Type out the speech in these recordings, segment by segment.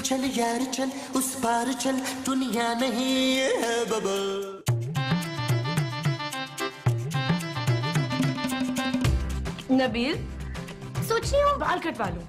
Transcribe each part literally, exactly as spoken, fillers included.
चल यार चल उस पार चल दुनिया नहीं है बबल। नबील सोच रही हो बाल कटवा लो।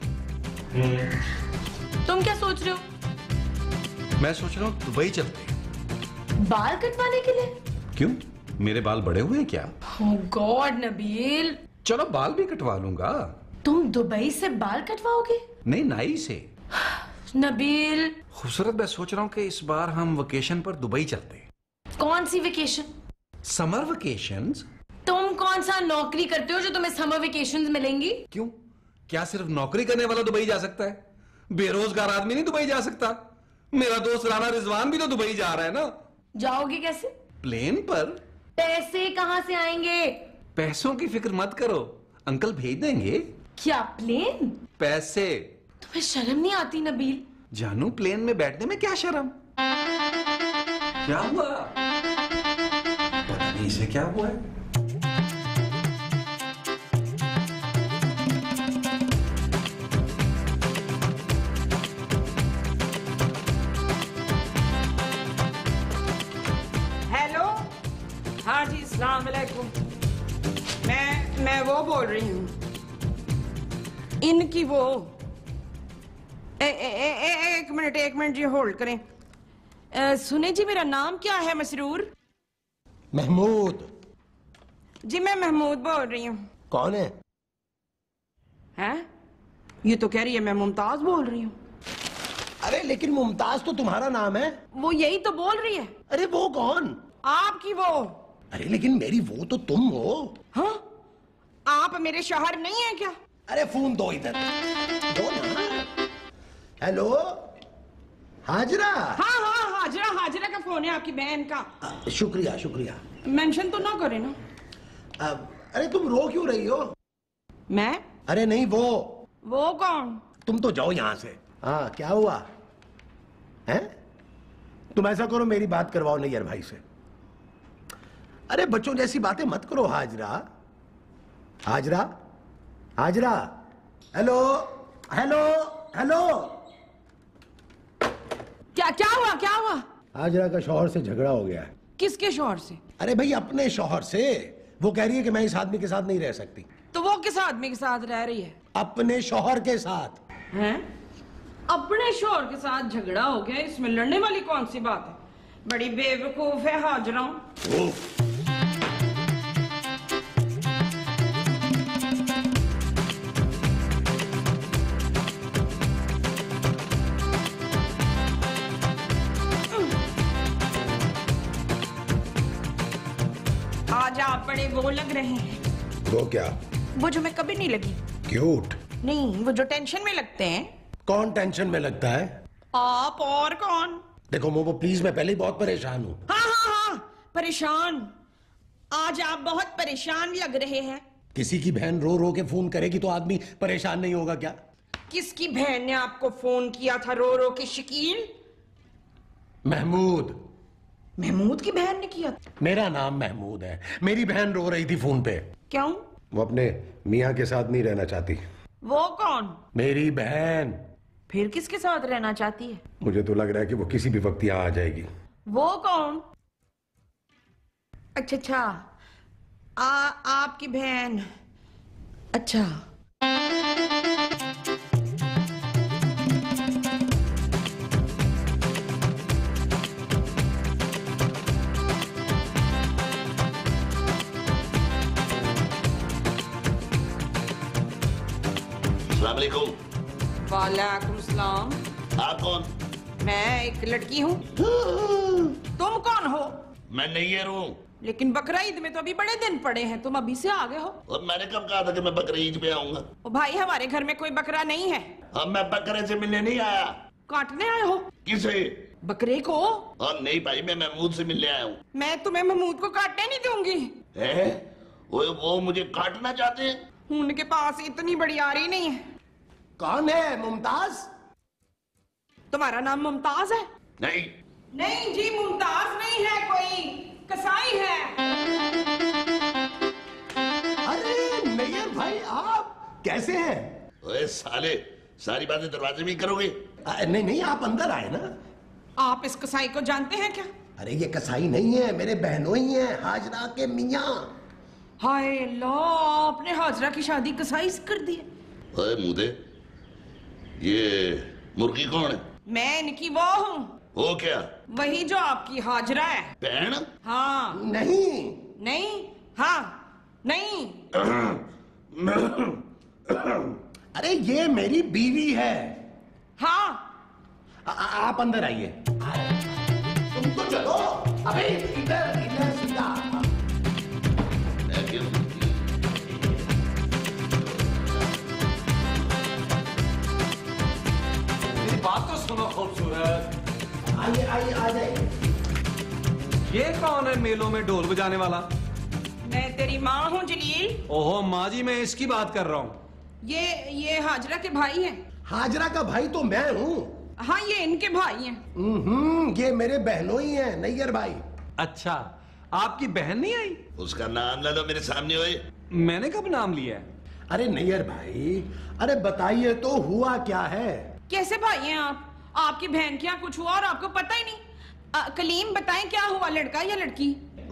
तुम क्या सोच रहे हो? मैं सोच रहा हूँ दुबई चलते हैं। बाल कटवाने के लिए? क्यों, मेरे बाल बड़े हुए हैं क्या? Oh God Nabeel. चलो बाल भी कटवा लूंगा। तुम दुबई से बाल कटवाओगे? नहीं, नाई से। नबील खूबसूरत, मैं सोच रहा हूँ कि इस बार हम वेकेशन पर दुबई चलते हैं। कौन सी वेकेशन? Summer vacations. तुम कौन सा नौकरी करते हो जो तुम्हें समर वेकेशंस मिलेंगी? क्यों, क्या सिर्फ नौकरी करने वाला दुबई जा सकता है? बेरोजगार आदमी नहीं दुबई जा सकता? मेरा दोस्त राना रिजवान भी तो दुबई जा रहा है ना। जाओगे कैसे? प्लेन पर। पैसे कहां से आएंगे? पैसों की फिक्र मत करो, अंकल भेज देंगे। क्या प्लेन? पैसे। तुम्हें शर्म नहीं आती नबील? जानू, प्लेन में बैठने में क्या शर्म? क्या हुआ? पता नहीं इसे क्या हुआ है। हेलो, हाँ जी, अस्सलाम वालेकुम। मैं मैं वो बोल रही हूँ, इनकी वो ए, ए, ए, ए, एक मिनट एक मिनट जी होल्ड करें। ए, सुने जी, मेरा नाम क्या है? मसरूर। महमूद। जी मैं महमूद बोल रही हूँ। कौन है? हैं? ये तो कह रही है मैं मुमताज बोल रही हूँ। अरे लेकिन मुमताज तो तुम्हारा नाम है। वो यही तो बोल रही है। अरे वो कौन? आपकी वो। अरे लेकिन मेरी वो तो तुम हो। हाँ? आप मेरे शौहर नहीं है क्या? अरे फोन दो इधर, दो ना। हेलो हाजरा। हाँ हाँ हाजरा, हाजरा का फोन है, आपकी बहन का। आ, शुक्रिया शुक्रिया। मेंशन तो ना करे ना। आ, अरे तुम रो क्यों रही हो? मैं? अरे नहीं वो। वो कौन? तुम तो जाओ यहां से। हाँ क्या हुआ है? तुम ऐसा करो, मेरी बात करवाओ नैयर भाई से। अरे बच्चों जैसी बातें मत करो Hajra. Hajra Hajra. Hello hello hello. क्या क्या हुआ क्या हुआ? हाजरा का शौहर से झगड़ा हो गया है। किसके शौहर से? अरे भाई अपने शौहर से। वो कह रही है कि मैं इस आदमी के साथ नहीं रह सकती। तो वो किस आदमी के साथ रह रही है? अपने शौहर के साथ। हैं? अपने शौहर के साथ झगड़ा हो गया, इसमें लड़ने वाली कौन सी बात है? बड़ी बेवकूफ है हाजरा। आज आप बड़े वो लग रहे हैं। वो क्या? वो जो मैं कभी नहीं लगी। क्यूट? नहीं, वो जो टेंशन में लगते हैं। कौन टेंशन में लगता है? आप और कौन? देखो मोमो प्लीज, मैं पहले ही बहुत परेशान हूँ। हाँ हाँ हाँ परेशान। आज आप बहुत परेशान लग रहे हैं। किसी की बहन रो रो के फोन करेगी तो आदमी परेशान नहीं होगा क्या? किसकी बहन ने आपको फोन किया था रो रो के शकील? महमूद। महमूद की बहन ने किया? मेरा नाम महमूद है। मेरी बहन रो रही थी फोन पे। क्यों? वो अपने मियाँ के साथ नहीं रहना चाहती। वो कौन? मेरी बहन। फिर किसके साथ रहना चाहती है? मुझे तो लग रहा है कि वो किसी भी वक्त यहाँ आ जाएगी। वो कौन? अच्छा अच्छा, आ आपकी बहन। अच्छा। अस्सलामुअलैकुम। वालेकुम सलाम। आप कौन? मैं एक लड़की हूँ। तुम कौन हो? मैं नैयर हूँ। लेकिन बकरा ईद में तो अभी बड़े दिन पड़े हैं, तुम अभी से आ गए हो। और मैंने कब कहा था कि मैं बकरा ईद पे आऊंगा? ओ भाई, हमारे घर में कोई बकरा नहीं है। अब मैं बकरे से मिलने नहीं आया। काटने आए हो? किसे? बकरे को। और नहीं भाई, मैं महमूद से मिलने आया हूँ। मैं तुम्हें महमूद को काटने नहीं दूंगी। है? वो, वो मुझे काटना चाहते हैं। उनके पास इतनी बड़ी यारी नहीं है। कौन है? मुमताज? तुम्हारा नाम मुमताज है? नहीं नहीं जी, मुमताज नहीं है, कोई कसाई है। अरे नैयर भाई, आप कैसे हैं? ओए साले, सारी बातें दरवाजे में ही करोगे? आ, नहीं नहीं, आप अंदर आए ना। आप इस कसाई को जानते हैं क्या? अरे ये कसाई नहीं है, मेरे बहनों ही हैं, हाजरा के मियाँ। हाय अल्लाह, आपने हाजरा की शादी कसाई से कर दी है। ओए मुदे, ये मुर्गी कौन है? मैं इनकी वो हूँ। वो क्या? वही जो आपकी हाजरा है। बहन? हाँ। नहीं नहीं। हाँ। नहीं। अरे ये मेरी बीवी है। हाँ। आ, आ, आप अंदर आइए। तुम तो चलो। अबे इधर इधर सीधा। मैं क्यों? मेरी बात तो सुनो खूबसूरत। आइए आइए आ जाइए। ये कौन है मेलों में ढोल बजाने वाला? मैं तेरी माँ हूँ जलील। ओहो माँ जी, मैं इसकी बात कर रहा हूँ। ये ये हाजरा के भाई हैं। हाजरा का भाई तो मैं हूँ। हाँ, ये इनके भाई हैं। हम्म, ये मेरे बहनों ही हैं, नैयर भाई। अच्छा, आपकी बहन नहीं आई? उसका नाम ले लो मेरे सामने। होए मैंने कब नाम लिया है? अरे नैयर भाई, अरे बताइए तो हुआ क्या है? कैसे भाई हैं आप? आपकी बहन के यहाँ कुछ हुआ और आपको पता ही नहीं। आ, कलीम बताएं क्या हुआ, लड़का या लड़की?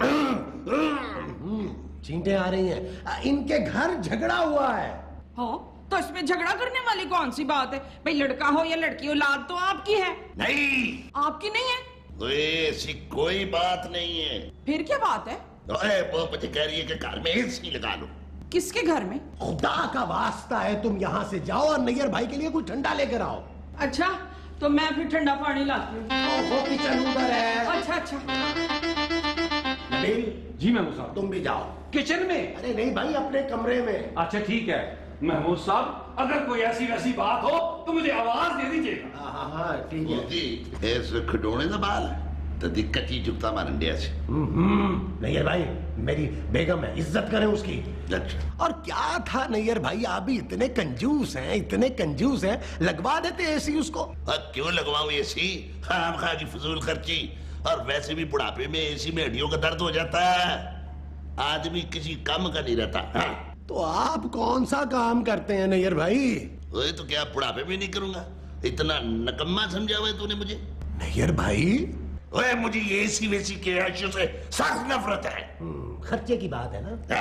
चींटे आ रही हैं। आ, इनके घर झगड़ा हुआ है। हो तो इसमें झगड़ा करने वाली कौन सी बात है? भाई लड़का हो या लड़की, औलाद तो आपकी है। नहीं, आपकी नहीं है? ओए ऐसी कोई बात नहीं है। फिर क्या बात है? ओए वो मुझे कह रही है कि घर में एसी लगा लो। किसके घर में? खुदा का वास्ता है, तुम यहाँ से जाओ और नैयर भाई के लिए कुछ ठंडा लेकर आओ। अच्छा, तो मैं फिर ठंडा पानी लाती हूँ। वो किचन उधर है। अच्छा अच्छा। नबील, जी महमूद साहब। तुम भी जाओ। किचन में? अरे नहीं भाई, अपने कमरे में। अच्छा ठीक है महमूद साहब, अगर कोई ऐसी वैसी बात हो तो मुझे आवाज दे दीजिएगा। हाँ हाँ हाँ ठीक है। मोदी ऐसे खिडौने का बाल तो दिक्कत ही चुकता मारन दिया से। नैयर भाई मेरी बेगम है, इज्जत करें उसकी। अच्छा, और क्या था नैयर भाई, आप भी इतने कंजूस हैं, इतने कंजूस हैं, लगवा देते एसी उसको। अब क्यों लगवाऊं एसी? खाम खा की फजूल खर्ची। और वैसे भी बुढ़ापे में एसी में हड्डियों का दर्द हो जाता है, आदमी किसी काम का नहीं रहता। हाँ। तो आप कौन सा काम करते हैं नैयर भाई? ओए तो क्या बुढ़ापे में नहीं करूंगा? इतना नकम्मा समझा हुआ है तूने मुझे। नैयर भाई, ओए मुझे ये एसी वेसी के आशियों से सख्त नफरत है। खर्चे की बात है ना।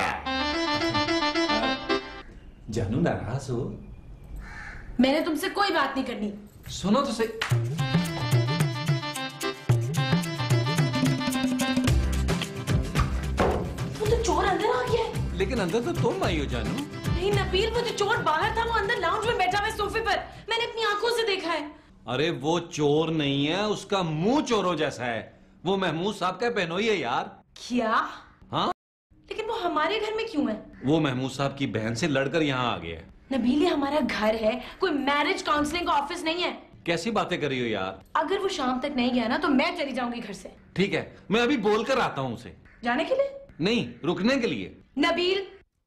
जानू नाराज हो? मैंने तुमसे कोई बात नहीं करनी। सुनो तो सही। वो तो चोर अंदर आ गया है। लेकिन अंदर तो तुम आई हो जानू। नहीं नबील, वो जो चोर बाहर था वो अंदर लाउंज में बैठा हुआ है सोफे पर। मैंने अपनी आंखों से देखा है। अरे वो चोर नहीं है, उसका मुंह चोरों जैसा है। वो महमूद साहब का बहनोई है यार। क्या? हाँ, लेकिन वो हमारे घर में क्यों है? वो महमूद साहब की बहन से लड़कर यहाँ आ गया है। नबील, ये हमारा घर है, कोई मैरिज काउंसलिंग का ऑफिस नहीं है। कैसी बातें कर रही हो यार? अगर वो शाम तक नहीं गया ना तो मैं चली जाऊंगी घर से। ठीक है, मैं अभी बोल कर आता हूँ उसे। जाने के लिए? नहीं, रुकने के लिए। नबील,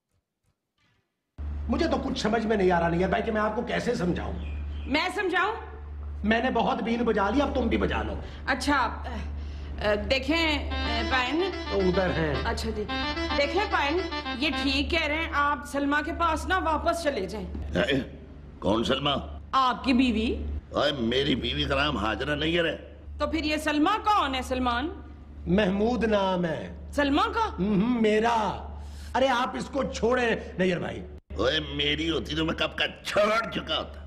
मुझे तो कुछ समझ में नहीं आ रहा नैयर भाई कि मैं आपको कैसे समझाऊं। मैं समझाऊं? मैंने बहुत बीन बजा ली, अब तुम भी बजा लो। अच्छा अ, अ, देखें अ, पायन। तो उधर हैं। अच्छा जी, देखें पायन, ये ठीक कह रहे हैं, आप सलमा के पास ना वापस चले जाएं। ए, कौन सलमा? आपकी बीवी। ओए मेरी बीवी का नाम हाजरा नहीं है। तो फिर ये सलमा कौन है? सलमान? महमूद नाम है। सलमा का? हम्म, मेरा। अरे आप इसको छोड़े नैयर भाई। ओए मेरी होती तो मैं कब का छोड़ चुका होता।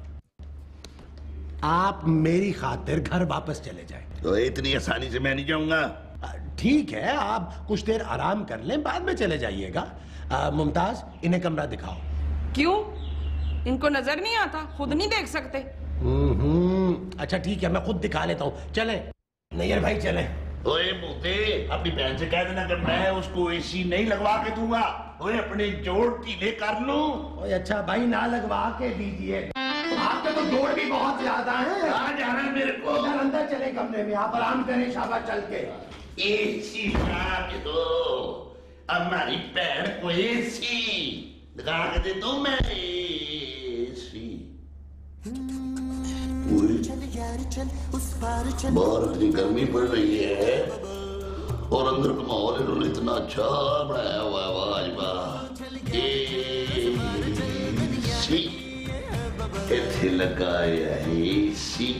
आप मेरी खातिर घर वापस चले जाएं। तो इतनी आसानी से मैं नहीं जाऊंगा। ठीक है, आप कुछ देर आराम कर लें, बाद में चले जाइएगा। आ, मुमताज, इन्हें कमरा दिखाओ। क्यों? इनको नजर नहीं आता? खुद नहीं देख सकते? हम्म, अच्छा ठीक है, मैं खुद दिखा लेता हूँ। चले नैयर भाई, चले। ओए मोते, अपनी बहन से कह देना कि मैं उसको एसी नहीं लगवा के दूंगा। ओए अपने जोड़ ढीले कर लूं। ओए अच्छा भाई, ना लगवा के दीजिए, आपके तो जोड़ भी बहुत ज्यादा हैं। कहाँ जाना है मेरे को? उधर अंदर चले कमरे में, आप आराम करें, शाबाश चल के। एसी लगा के दो, हमारी बहन को एसी लगा के दे दो। मैं एसी चल यार चल उस पार चल। बाहर इतनी गर्मी पड़ रही है और अंदर का माहौल इन्होंने इतना अच्छा बनाया हुआ है। वाह वाह। एसी इथे लगा है सी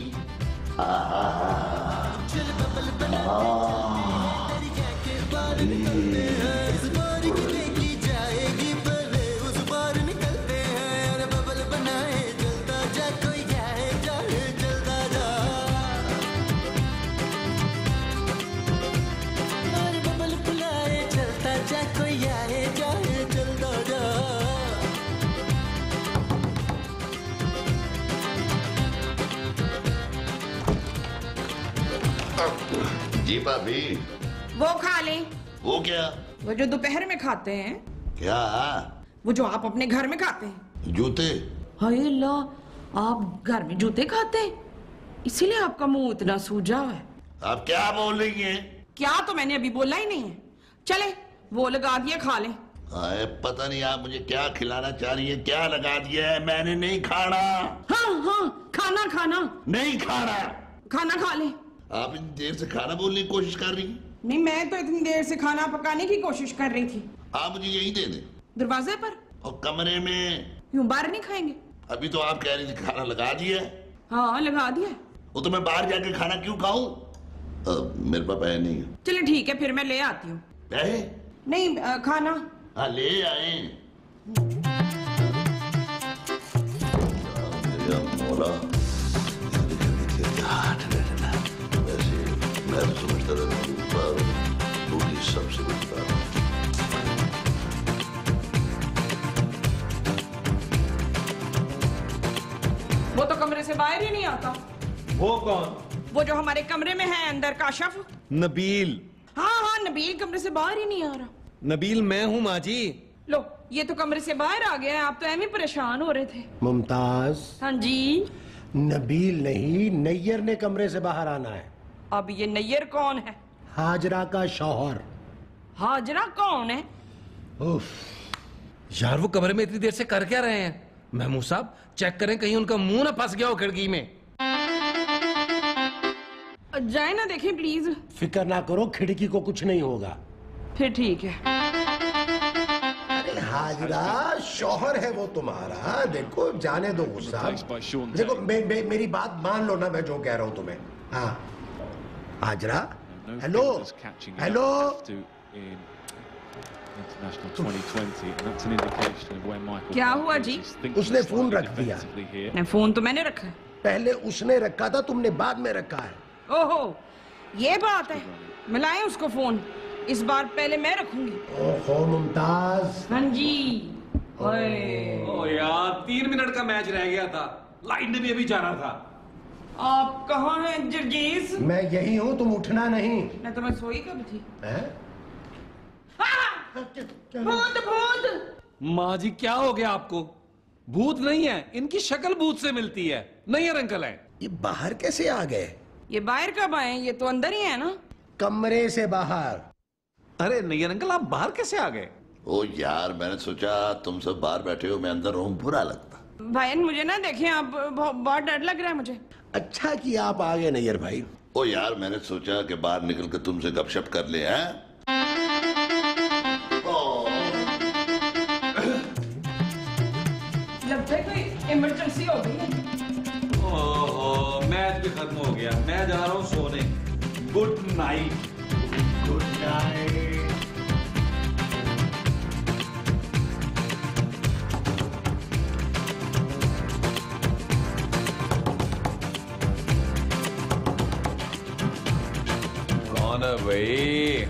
जी भाभी। वो खा ले। वो क्या? वो जो दोपहर में खाते हैं। क्या? वो जो आप अपने घर में खाते हैं। जूते? हाय अल्लाह, आप घर में जूते खाते हैं, इसीलिए आपका मुंह इतना सूजा है। आप क्या बोल रही हैं? क्या तो मैंने अभी बोला ही नहीं है। चले वो लगा दिया, खा ले। आए, पता नहीं आप मुझे क्या खिलाना चाह रही है। क्या लगा दिया है? मैंने नहीं खाना। हाँ हाँ, खाना खाना नहीं खाना। खाना खा ले। आप इतनी देर से खाना बोलने की कोशिश कर रही हैं? नहीं, मैं तो इतनी देर से खाना पकाने की कोशिश कर रही थी। आप मुझे यही दे दें। दरवाजे पर? और कमरे में? यूं बाहर नहीं खाएंगे? अभी तो आप कह रही थी खाना लगा दिया। हाँ लगा दिया। वो तो मैं बाहर जाके खाना क्यों खाऊं? मेरे पास पैसे नहीं है। चलिए ठीक है, फिर मैं ले आती हूँ। पैसे? नहीं आ, खाना। हाँ ले आए। मोला मैं तो समझता था बूढ़ी सबसे बचता। वो तो कमरे से बाहर ही नहीं आता। वो कौन? वो जो हमारे कमरे में है अंदर, काशफ। नबील। हाँ हाँ, नबील कमरे से बाहर ही नहीं आ रहा। नबील मैं हूँ माँ जी। लो, ये तो कमरे से बाहर आ गया है। आप तो ऐਵੇਂ परेशान हो रहे थे। मुमताज। हाँ जी। नबील नहीं, नैयर ने कमरे से बाहर आना है। अब ये नैयर कौन है? हाजरा का शौहर। हाजरा कौन है? उफ। यार वो कमरे में इतनी देर से कर क्या रहे हैं? महमूद साहब चेक करें कहीं उनका मुंह ना फंस गया हो खिड़की में। जाए ना देखें प्लीज। फिक्र ना करो, खिड़की को कुछ नहीं होगा। फिर ठीक है। अरे हाजरा, शौहर है वो तुम्हारा। देखो जाने दो गुस्सा। देखो मे, मे, मेरी बात मान लो ना, मैं जो कह रहा हूँ तुम्हें। हाँ हाजरा, हेलो हेलो। क्या हुआ जी? उसने फोन रख दिया। नहीं, फोन तो मैंने रखा है। पहले उसने रखा था, तुमने बाद में रखा है। ओहो, ये बात है। मिलाएं उसको फोन। इस बार पहले मैं रखूंगी। ओहो मुमताज। हाँ जी। ओ यार, तीन मिनट का मैच रह गया था, लाइट ने भी अभी जाना था। आप कहाँ हैं जर्जीस? मैं यही हूँ, तुम उठना नहीं। मैं तो मैं सोई कब थी। हैं? भूत भूत। माँ जी क्या हो गया आपको? भूत नहीं है, इनकी शक्ल भूत से मिलती है। नैयर अंकल है। ये बाहर कैसे आ गए? ये बाहर कब आए? ये तो अंदर ही है ना। कमरे से बाहर। अरे नैयर अंकल आप बाहर कैसे आ गए? ओ यार, मैंने सोचा तुम सब बाहर बैठे हो, मैं अंदर रहूं, बुरा लगता। भाई मुझे ना देखें आप, बहुत डर लग रहा है मुझे। अच्छा किया आप आ गए नैयर भाई। ओ यार, मैंने सोचा कि बाहर निकल कर तुमसे गपशप कर ले। हैं? लगता है कोई इमरजेंसी हो गई है। ओहो, मैच भी खत्म हो गया, मैं जा रहा हूँ सोने। Good night. Good night. कौन है भाई?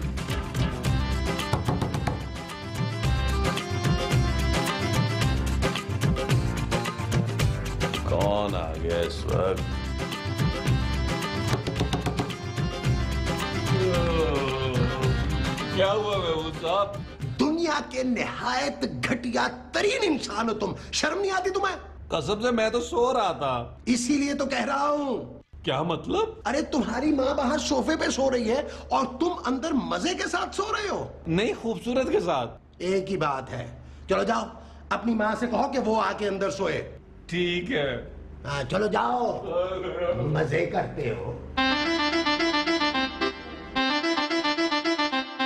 कौन आ गया इस वक्त? क्या हुआ महमूद साहब? दुनिया के निहायत घटिया तरीन इंसान हो तुम। शर्म नहीं आती तुम्हें? कसम से मैं तो सो रहा था। इसीलिए तो कह रहा हूँ। क्या मतलब? अरे तुम्हारी माँ बाहर सोफे पे सो रही है और तुम अंदर मजे के साथ सो रहे हो। नहीं, खूबसूरत के साथ। एक ही बात है। चलो जाओ, अपनी माँ से कहो कि वो आके अंदर सोए। ठीक है। हाँ चलो जाओ, मजे करते हो।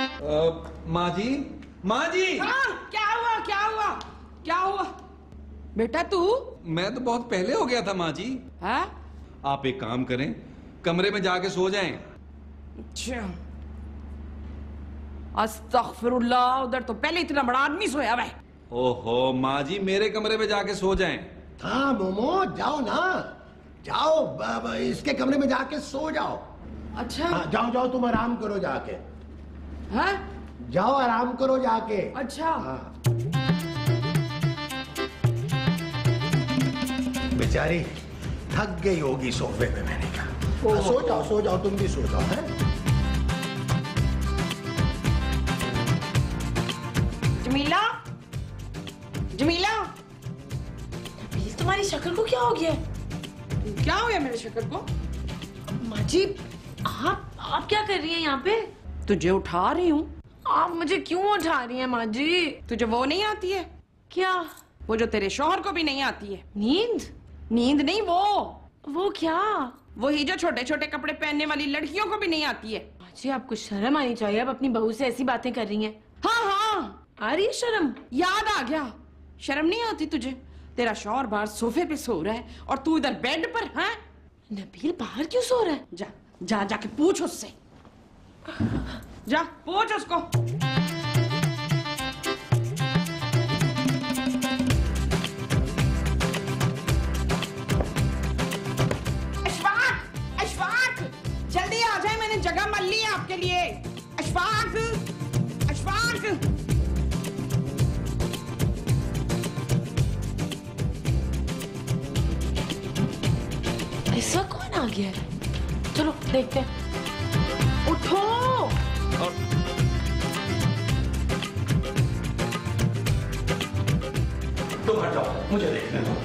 माँ जी, माँ जी। हाँ, क्या हुआ क्या हुआ क्या हुआ? बेटा तू मैं तो बहुत पहले हो गया था माँ जी। है? आप एक काम करें, कमरे में जाके सो जाएं। अच्छा। अस्तगफिरुल्लाह, उधर तो पहले इतना बड़ा आदमी सोया हुआ है। ओहो माँ जी, मेरे कमरे में जाके सो जाएं। हाँ मोमो, जाओ ना, जाओ ब- ब- इसके कमरे में जाके सो जाओ। अच्छा। हाँ, जाओ जाओ, तुम आराम करो जाके। है? जाओ आराम करो जाके। अच्छा। हाँ। बेचारी थक गई होगी सोफे पे, मैंने कहा हाँ, सो जाओ सो जाओ, तुम भी सो जाओ। है? जमीला, जमीला, नबील तुम्हारी शक्ल को क्या हो गया? क्या हो गया मेरे शक्ल को? माँ जी आप आप क्या कर रही हैं यहाँ पे? तुझे उठा रही हूँ। आप मुझे क्यों उठा रही हैं माँ जी? तुझे वो नहीं आती है क्या? वो जो तेरे शौहर को भी नहीं आती है। नींद? नींद नहीं, वो वो क्या? वही जो छोटे छोटे कपड़े पहनने वाली लड़कियों को भी नहीं आती है। माँ जी आपको शर्म आनी चाहिए, आप अपनी बहू से ऐसी बातें कर रही हैं। हाँ हाँ, आ रही है शर्म? याद आ गया। शर्म नहीं आती तुझे? तेरा शौहर बाहर सोफे पे सो रहा है और तू इधर बेड पर है। नबील बाहर क्यों सो रहा है? जा जा जाके पूछ उससे, जा पूछ उसको। अशफाक, अशफाक, जल्दी आ जाए, मैंने जगह मल ली है आपके लिए। अशफाक, अशफाक। ऐसा कौन आ गया है? चलो देखते हैं। उठो। तुम हट जाओ, मुझे देखने दो।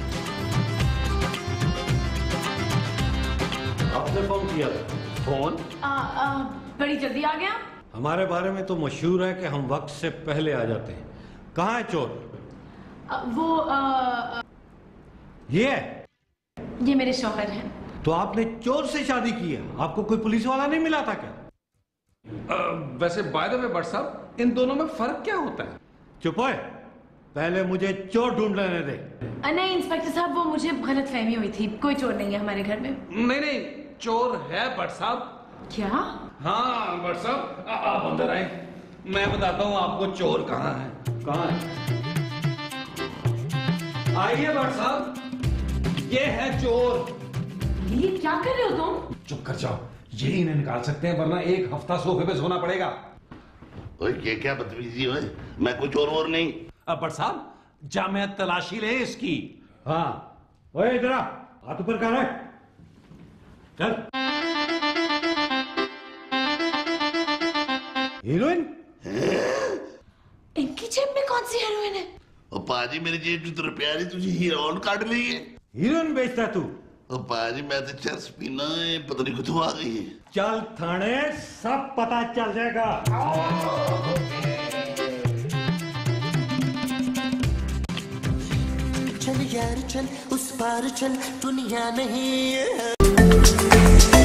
आपने फोन किया था? फोन? आ, आ, बड़ी जल्दी आ गया। हमारे बारे में तो मशहूर है कि हम वक्त से पहले आ जाते हैं। कहाँ है चोर? आ, वो आ, आ, ये है? ये मेरे शौहर हैं। तो आपने चोर से शादी की है? आपको कोई पुलिस वाला नहीं मिला था क्या? अ, वैसे बाय द वे भट्ट साहब, इन दोनों में फर्क क्या होता है? चुप है, पहले मुझे चोर ढूंढ लेने दे। आ, नहीं इंस्पेक्टर साहब, वो मुझे गलत फहमी हुई थी, कोई चोर नहीं है हमारे घर में। नहीं नहीं, चोर है भट्ट साहब। क्या? हाँ भट्ट साहब, आ- आप अंदर आए, मैं बताता हूँ आपको चोर कहाँ है। कहाँ है? आइए भट्ट साहब, ये है चोर। ये क्या कर रहे हो तुम? चुप कर जाओ, यही इन्हें निकाल सकते हैं, वरना एक हफ्ता सोफे पे सोना पड़ेगा। ओए ये क्या बदतमीजी है? मैं कोई चोर वोर नहीं। अब भट्ट साहब, जामे तलाशी ले इसकी। हाँ, ओए इधर आ, हाथ ऊपर कर रहे, चल। हीरोइन? इनकी जेब में कौन सी हेरोइन है? ओ पाजी, मेरी जेब जो रुपया नहीं, तुझे हीरोइन काट ली है। हीरोइन बेचता तू? ओ पाजी, मैं तो चर्च पीना है, पता नहीं कुछ आ गई है। चल थाने, सब पता चल जाएगा। चल यार चल, उस पार चल, दुनिया नहीं है।